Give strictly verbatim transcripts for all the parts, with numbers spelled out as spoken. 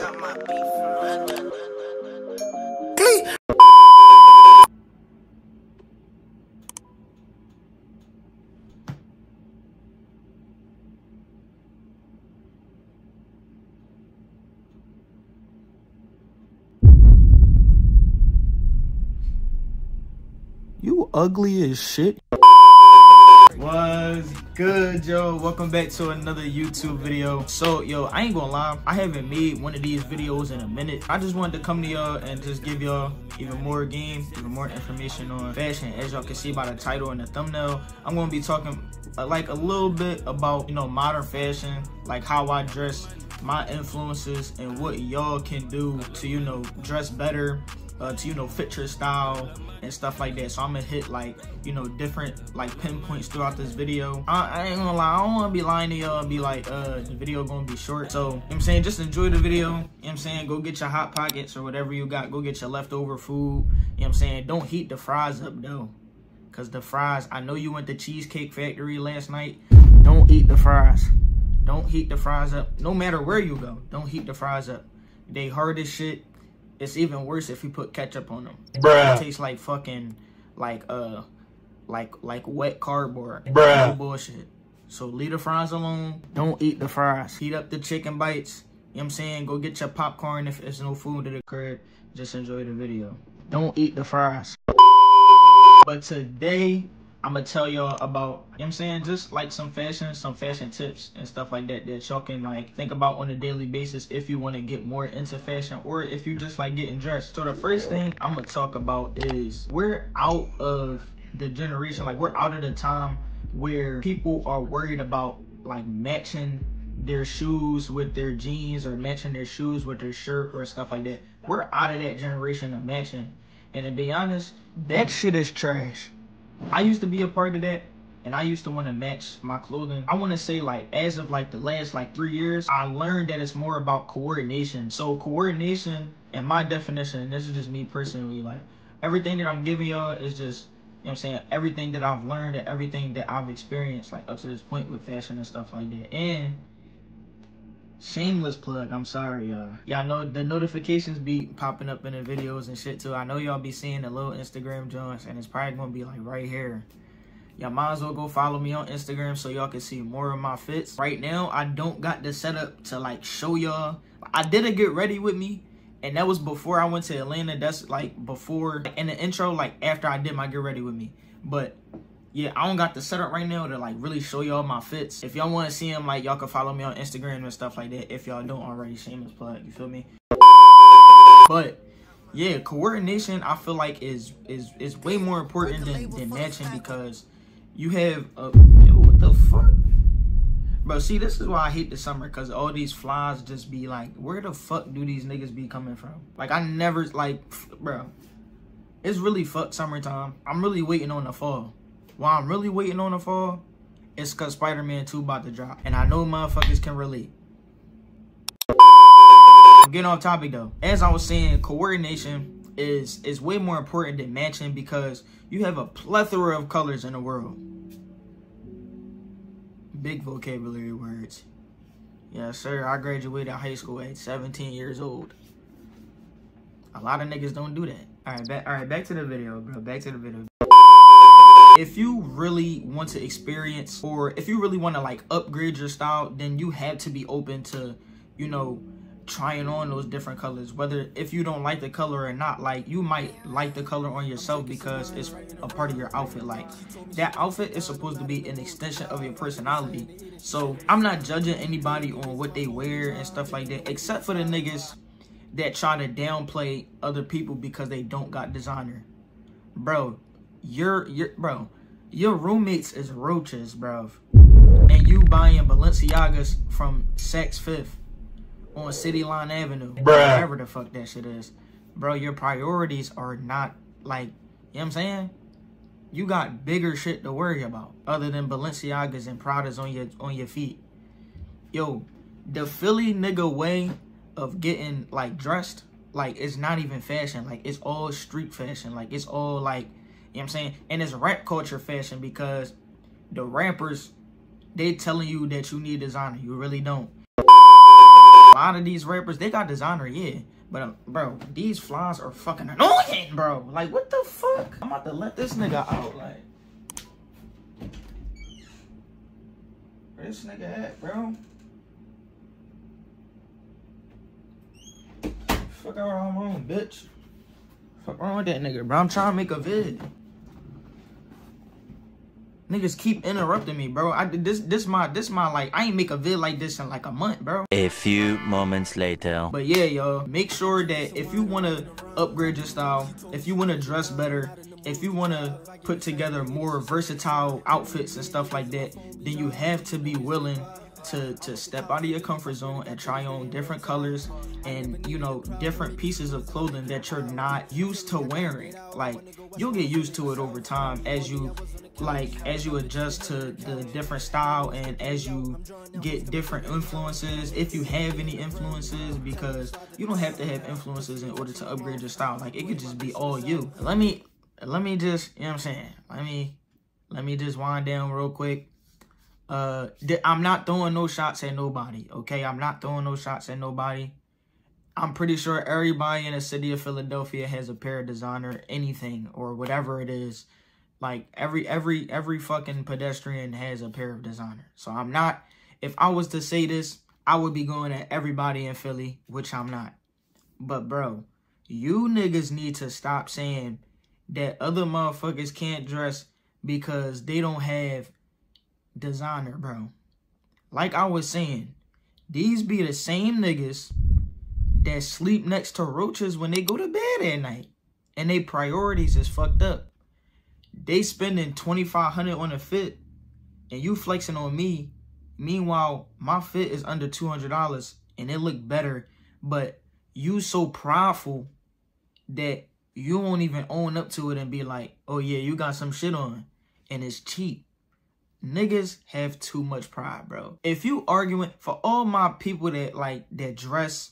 got my beef from London. You ugly as shit. What's good, yo? Welcome back to another YouTube video. So, yo, I ain't gonna lie, I haven't made one of these videos in a minute. I just wanted to come to y'all and just give y'all even more game, even more information on fashion. As y'all can see by the title and the thumbnail, I'm gonna be talking uh, like a little bit about, you know, modern fashion, like how I dress, my influences, and what y'all can do to, you know, dress better, uh, to, you know, fit your style and stuff like that. So I'm gonna hit like, you know, different like pinpoints throughout this video. I, I ain't gonna lie, I don't wanna be lying to y'all and be like, uh, the video gonna be short. So, you know what I'm saying, just enjoy the video. You know what I'm saying, go get your Hot Pockets or whatever you got. Go get your leftover food. You know what I'm saying, don't heat the fries up though. Cause the fries, I know you went to Cheesecake Factory last night. Don't eat the fries. Don't heat the fries up. No matter where you go, don't heat the fries up. They hard as shit. It's even worse if you put ketchup on them. Bruh. It tastes like fucking, like, uh, like, like wet cardboard. Bruh. No bullshit. So leave the fries alone. Don't eat the fries. Heat up the chicken bites. You know what I'm saying? Go get your popcorn if there's no food to the crib. Just enjoy the video. Don't eat the fries. But today, I'm gonna tell y'all about, you know what I'm saying, just like some fashion, some fashion tips and stuff like that that y'all can like think about on a daily basis if you want to get more into fashion or if you just like getting dressed. So the first thing I'm gonna talk about is we're out of the generation, like we're out of the time where people are worried about like matching their shoes with their jeans or matching their shoes with their shirt or stuff like that. We're out of that generation of matching. And to be honest, that shit is trash. I used to be a part of that, and I used to want to match my clothing. I want to say, like, as of like the last like three years, I learned that it's more about coordination. So coordination, in my definition, and this is just me personally, like everything that I'm giving y'all is just, you know what I'm saying, everything that I've learned and everything that I've experienced like up to this point with fashion and stuff like that. And shameless plug, I'm sorry, y'all. Y'all know the notifications be popping up in the videos and shit too. I know y'all be seeing the little Instagram joints, and it's probably gonna be like right here. Y'all might as well go follow me on Instagram so y'all can see more of my fits. Right now, I don't got the setup to like show y'all. I did a get ready with me, and that was before I went to Atlanta. That's like before, in the intro, like after I did my get ready with me. But yeah, I don't got the setup right now to like really show y'all my fits. If y'all want to see them, like y'all can follow me on Instagram and stuff like that. If y'all don't already, shameless plug, you feel me? But yeah, coordination I feel like is is is way more important than, than matching, because you have a, yo, what the fuck? Bro, see, this is why I hate the summer, because all these flies just be like, where the fuck do these niggas be coming from? Like, I never, like, bro, it's really fuck summertime. I'm really waiting on the fall. Why I'm really waiting on the fall, it's because Spider-Man two about to drop. And I know motherfuckers can relate. Getting off topic though. As I was saying, coordination is, is way more important than matching, because you have a plethora of colors in the world. Big vocabulary words. Yes, sir. I graduated high school at seventeen years old. A lot of niggas don't do that. All right, back, all right, back to the video, bro. Back to the video. If you really want to experience, or if you really want to like upgrade your style, then you have to be open to, you know, trying on those different colors. Whether if you don't like the color or not, like you might like the color on yourself because it's a part of your outfit. Like that outfit is supposed to be an extension of your personality. So I'm not judging anybody on what they wear and stuff like that, except for the niggas that try to downplay other people because they don't got designer. Bro, Your, your, bro, your roommates is roaches, bro. And you buying Balenciagas from Saks Fifth on City Line Avenue, bruh, wherever the fuck that shit is. Bro, your priorities are not like, you know what I'm saying? You got bigger shit to worry about other than Balenciagas and Pradas on your, on your feet. Yo, the Philly nigga way of getting like dressed, like it's not even fashion. Like it's all street fashion. Like it's all like, you know what I'm saying? And it's rap culture fashion, because the rappers, they telling you that you need designer. You really don't. A lot of these rappers, they got designer, yeah. But, um, bro, these flies are fucking annoying, bro. Like, what the fuck? I'm about to let this nigga out, like. Where this nigga at, bro? Fuck out on my own, bitch. Fuck wrong with that nigga, bro? I'm trying to make a vid. Niggas keep interrupting me, bro. I this this my this my like I ain't make a vid like this in like a month, bro. A few moments later. But yeah, y'all, make sure that if you want to upgrade your style, if you want to dress better, if you want to put together more versatile outfits and stuff like that, then you have to be willing to to step out of your comfort zone and try on different colors and, you know, different pieces of clothing that you're not used to wearing. Like, you'll get used to it over time as you like as you adjust to the different style and as you get different influences, if you have any influences, because you don't have to have influences in order to upgrade your style. Like, it could just be all you. Let me let me just, you know what I'm saying, let me let me just wind down real quick. Uh, I'm not throwing no shots at nobody, okay? I'm not throwing no shots at nobody. I'm pretty sure everybody in the city of Philadelphia has a pair of designer anything or whatever it is. Like, every every every fucking pedestrian has a pair of designer. So I'm not, if I was to say this, I would be going at everybody in Philly, which I'm not. But bro, you niggas need to stop saying that other motherfuckers can't dress because they don't have designer, bro. Like I was saying, these be the same niggas that sleep next to roaches when they go to bed at night, and they priorities is fucked up. They spending twenty-five hundred on a fit, and you flexing on me. Meanwhile, my fit is under two hundred dollars, and it look better. But you so prideful that you won't even own up to it and be like, oh yeah, you got some shit on, and it's cheap. Niggas have too much pride, bro. If you arguing, for all my people that like that dress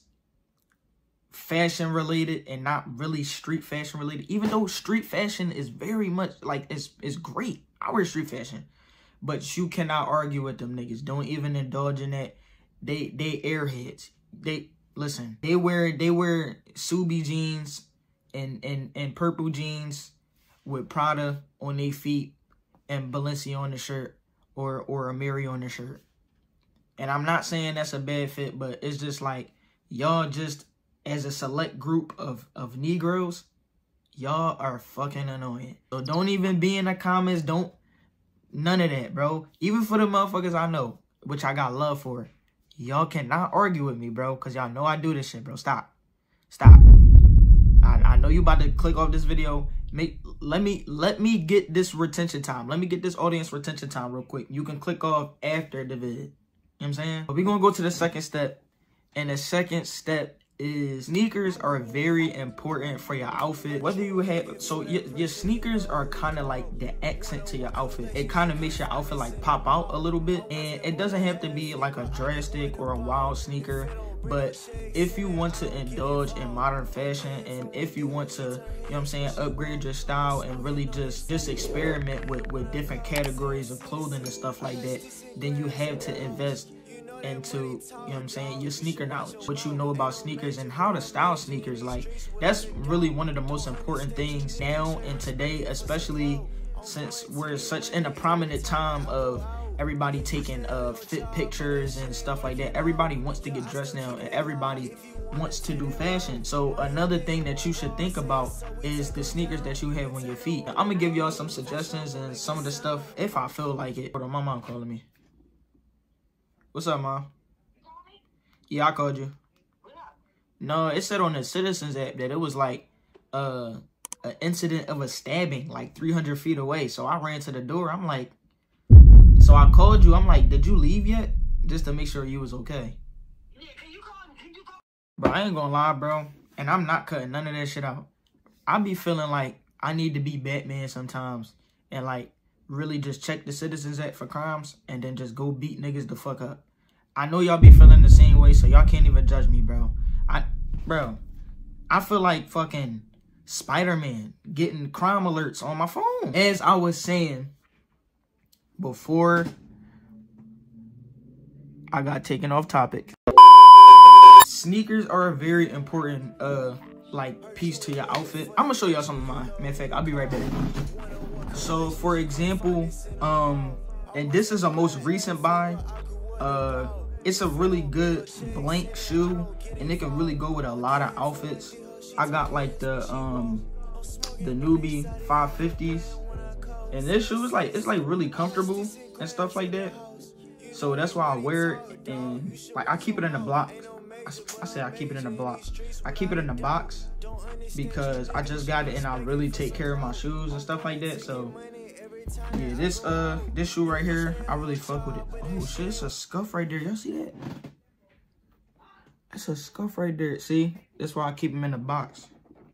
fashion related and not really street fashion related, even though street fashion is very much like it's it's great. I wear street fashion, but you cannot argue with them niggas. Don't even indulge in that. They they airheads. They listen. They wear they wear Subi jeans and and and purple jeans with Prada on their feet and Balenciaga on the shirt, or or Amiri on the shirt. And I'm not saying that's a bad fit, but it's just like, y'all just, as a select group of, of Negroes, y'all are fucking annoying. So don't even be in the comments. Don't, none of that, bro. Even for the motherfuckers I know, which I got love for, y'all cannot argue with me, bro, because y'all know I do this shit, bro. Stop. Stop. I, I know you about to click off this video. Make let me let me get this retention time. Let me get this audience retention time real quick. You can click off after the vid. You know what I'm saying? But we're gonna go to the second step. And the second step is sneakers are very important for your outfit. Whether you have, so your, your sneakers are kind of like the accent to your outfit. It kind of makes your outfit like pop out a little bit. And it doesn't have to be like a drastic or a wild sneaker. But if you want to indulge in modern fashion, and if you want to, you know what I'm saying, upgrade your style and really just just experiment with with different categories of clothing and stuff like that, then you have to invest into, you know what I'm saying, your sneaker knowledge, what you know about sneakers and how to style sneakers. Like, that's really one of the most important things now and today, especially since we're such in a prominent time of everybody taking uh fit pictures and stuff like that. Everybody wants to get dressed now, and everybody wants to do fashion. So another thing that you should think about is the sneakers that you have on your feet. Now, I'm gonna give y'all some suggestions and some of the stuff if I feel like it. Hold on, my mom calling me. What's up, Mom? Yeah, I called you. No, it said on the Citizens app that it was like uh an incident of a stabbing like three hundred feet away. So I ran to the door. I'm like, so I called you. I'm like, did you leave yet? Just to make sure you was okay. Yeah, can you call me? Can you call? Bro, I ain't gonna lie, bro. And I'm not cutting none of that shit out. I be feeling like I need to be Batman sometimes and like really just check the Citizens Act for crimes and then just go beat niggas the fuck up. I know y'all be feeling the same way, so y'all can't even judge me, bro. I, bro, I feel like fucking Spider-Man getting crime alerts on my phone. As I was saying before I got taken off topic. sneakers are a very important uh like piece to your outfit. I'm gonna show y'all some of mine. Matter of fact, I'll be right back. So for example, um, and this is a most recent buy. Uh, it's a really good blank shoe, and it can really go with a lot of outfits. I got like the um the Newbie five fifties, and this shoe is like it's like really comfortable and stuff like that. So that's why I wear it, and like I keep it in a box. I, I say I keep it in a box. I keep it in a box because I just got it, and I really take care of my shoes and stuff like that. So yeah, this uh this shoe right here, I really fuck with it. Oh shit, it's a scuff right there. Y'all see that? It's a scuff right there. See, that's why I keep them in the box.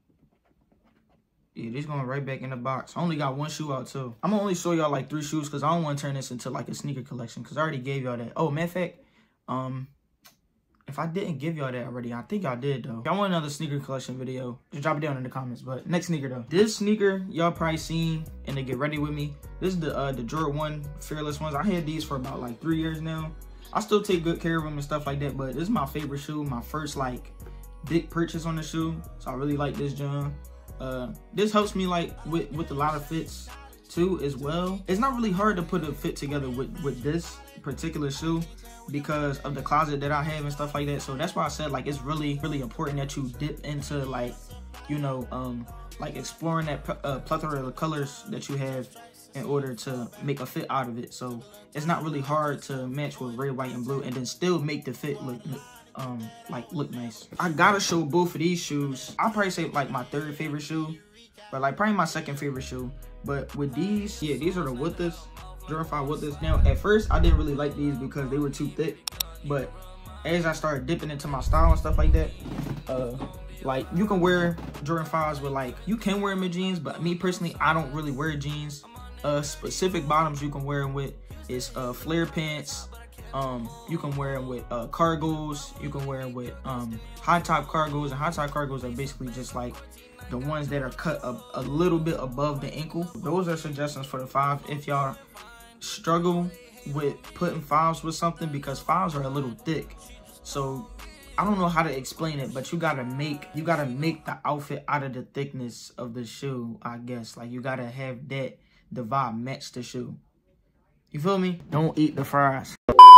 Yeah, this going right back in the box. I only got one shoe out too. I'm gonna only show y'all like three shoes because I don't want to turn this into like a sneaker collection because I already gave y'all that. Oh, matter of fact, um, if I didn't give y'all that already, I think I did though. If y'all want another sneaker collection video, just drop it down in the comments. But next sneaker though. This sneaker, y'all probably seen and to get ready with me. This is the uh, the Jordan one Fearless ones. I had these for about like three years now. I still take good care of them and stuff like that. But this is my favorite shoe. My first like big purchase on the shoe. So I really like this John. Uh, this helps me like with, with a lot of fits too as well. It's not really hard to put a fit together with, with this particular shoe because of the closet that I have and stuff like that. So that's why I said like it's really, really important that you dip into like, you know, um, like exploring that uh, plethora of colors that you have in order to make a fit out of it. So it's not really hard to match with red, white, and blue and then still make the fit look um like look nice. I gotta show both of these shoes. I'll probably say like my third favorite shoe, but like probably my second favorite shoe. But with these, yeah, these are the Withers, Jordan five Withers. Now at first I didn't really like these because they were too thick, but as I started dipping into my style and stuff like that, uh like you can wear Jordan fives with like, you can wear them in jeans, but me personally, I don't really wear jeans. Uh specific bottoms you can wear them with is uh flare pants. Um, you can wear them with uh, cargos. You can wear them with um, high top cargos, and high top cargos are basically just like the ones that are cut a, a little bit above the ankle. Those are suggestions for the five if y'all struggle with putting fives with something because fives are a little thick. So I don't know how to explain it, but you gotta make you gotta make the outfit out of the thickness of the shoe. I guess like you gotta have that the vibe match the shoe. You feel me? Don't eat the fries.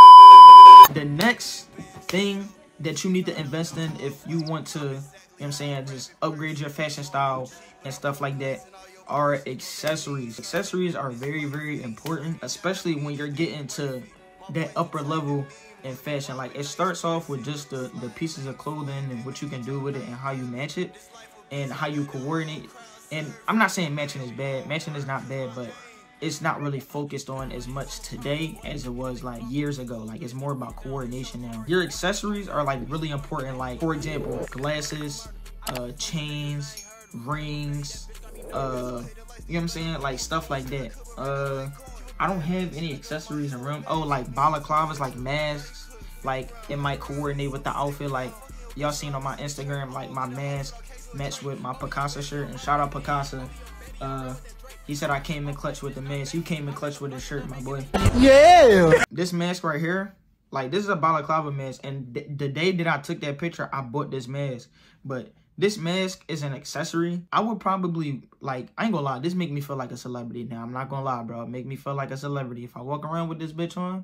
The next thing that you need to invest in if you want to, you know what I'm saying, just upgrade your fashion style and stuff like that are accessories. Accessories are very, very important, especially when you're getting to that upper level in fashion. Like it starts off with just the, the pieces of clothing and what you can do with it and how you match it and how you coordinate. And I'm not saying matching is bad. Matching is not bad, but it's not really focused on as much today as it was like years ago. Like it's more about coordination now. Your accessories are like really important. Like for example, glasses, uh, chains, rings, uh, you know what I'm saying? Like stuff like that. Uh, I don't have any accessories in room. Oh, like balaclavas, like masks. Like it might coordinate with the outfit. Like y'all seen on my Instagram, like my mask matched with my Picasso shirt. And shout out Picasso. Uh, he said I came in clutch with the mask. You came in clutch with the shirt, my boy. Yeah. This mask right here, like this is a balaclava mask. And th the day that I took that picture, I bought this mask. But this mask is an accessory. I would probably, like, I ain't gonna lie, this make me feel like a celebrity now. I'm not gonna lie, bro. It make me feel like a celebrity. If I walk around with this bitch on,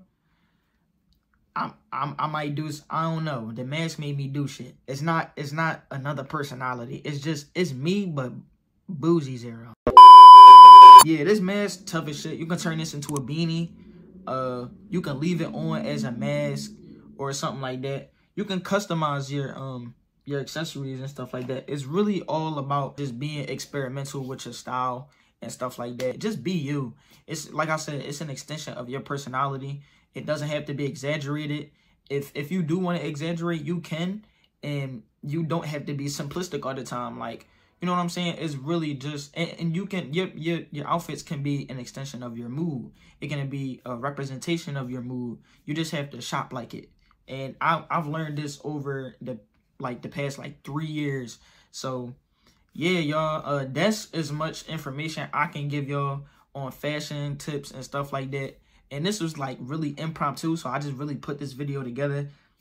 I'm, I'm, I might do, I don't know. The mask made me do shit. It's not, it's not another personality. It's just, it's me, but bougie zero. Yeah, this mask, tough as shit. You can turn this into a beanie. Uh, you can leave it on as a mask or something like that. You can customize your, um, your accessories and stuff like that. It's really all about just being experimental with your style and stuff like that. Just be you. It's like I said, it's an extension of your personality. It doesn't have to be exaggerated. If if you do want to exaggerate, you can, and you don't have to be simplistic all the time. Like, you know what I'm saying? It's really just, and, and you can, your, your, your outfits can be an extension of your mood. It can be a representation of your mood. You just have to shop like it. And I, I've learned this over the, like the past like three years. So yeah, y'all, uh, that's as much information I can give y'all on fashion tips and stuff like that. And this was like really impromptu. So I just really put this video together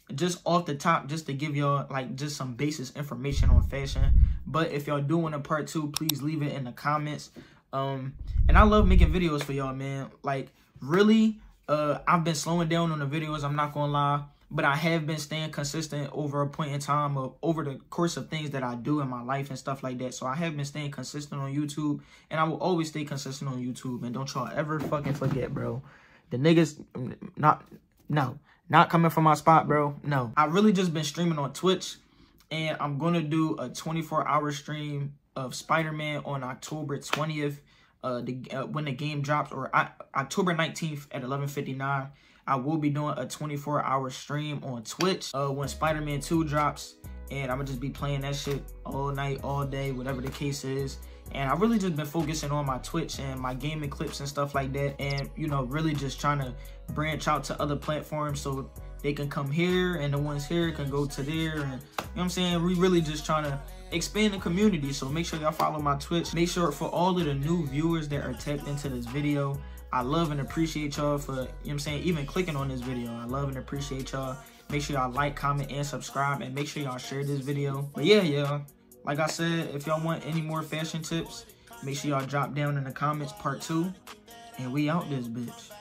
just off the top, just to give y'all like just some basis information on fashion. But if y'all do want a part two, please leave it in the comments. Um, and I love making videos for y'all, man. Like, really, uh, I've been slowing down on the videos, I'm not gonna lie. But I have been staying consistent over a point in time of over the course of things that I do in my life and stuff like that. So I have been staying consistent on YouTube, and I will always stay consistent on YouTube. And don't y'all ever fucking forget, bro. The niggas, not, no, not coming from my spot, bro. No. I really just been streaming on Twitch, and I'm going to do a twenty-four hour stream of Spider-Man on October twentieth, uh, the, uh, when the game drops, or I, October nineteenth at eleven fifty-nine. I will be doing a twenty-four hour stream on Twitch uh, when Spider-Man two drops. And I'm going to just be playing that shit all night, all day, whatever the case is. And I really just been focusing on my Twitch and my gaming clips and stuff like that. And, you know, really just trying to branch out to other platforms so they can come here and the ones here can go to there. And, you know what I'm saying? We really just trying to expand the community. So make sure y'all follow my Twitch. Make sure for all of the new viewers that are tapped into this video, I love and appreciate y'all for, you know what I'm saying, even clicking on this video. I love and appreciate y'all. Make sure y'all like, comment, and subscribe, and make sure y'all share this video. But yeah, yeah, like I said, if y'all want any more fashion tips, make sure y'all drop down in the comments part two. And we out this bitch.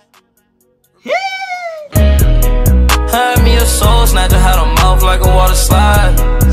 Hand me a soul, snatch her, had a mouth like a water slide.